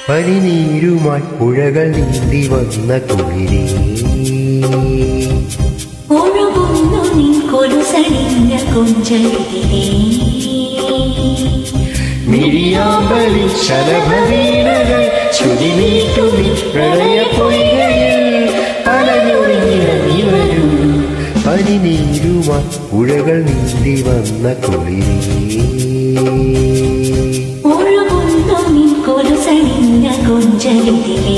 പനിനീരുമായി പുഴകൾ നീന്തി വന്ന കുളിരേ ഒഴുകുന്നു നിൻ കൊലുസണിഞ്ഞ കൊഞ്ചലിലേ മിഴിയാമ്പലിൽ ശലഭവീണകൾ ശ്രുതിമീട്ടുമി പ്രളയ പൊയ്കയിൽ അലഞ്ഞൊഴിഞ്ഞിറങ്ങി വരൂ പനിനീരുമായി പുഴകൾ നീന്തി വന്ന കുളിരേ ഒഴുകുന്നു നിൻ കൊലുസണിഞ്ഞ കൊഞ്ചലിലേ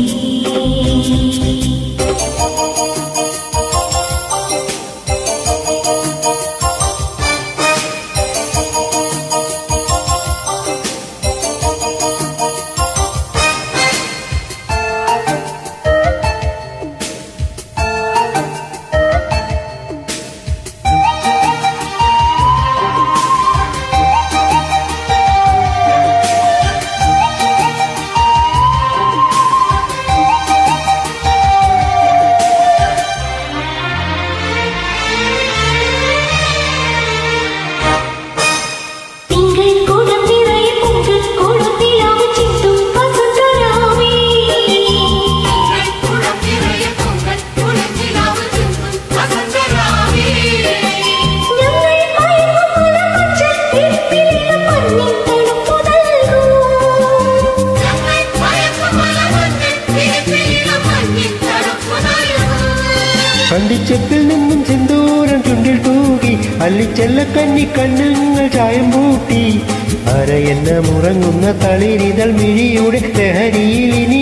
കണ്ടിച്ചപ്പിൽ നിന്നും സിന്ദൂരം ചുണ്ടിൽ തൂകി അല്ലിച്ചെല്ല കന്നി കണ്ണുങ്ങൾ ചായം പൂട്ടി അരയെന്ന മുറങ്ങുന്ന തളിരിതൾ മിഴിയുടെ ലഹരിയിൽ ഇനി